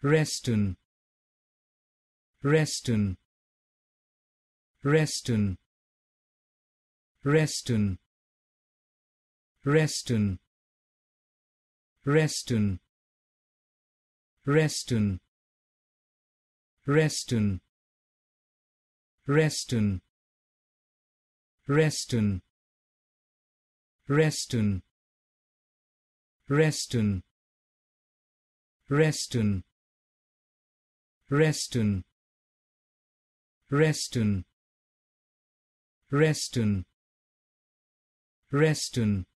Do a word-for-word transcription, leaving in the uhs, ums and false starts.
Reston, Reston, Reston, Reston, Reston, Reston, Reston, Reston, Reston, Reston, Reston, Reston, Reston, Reston, Reston, Reston, Reston,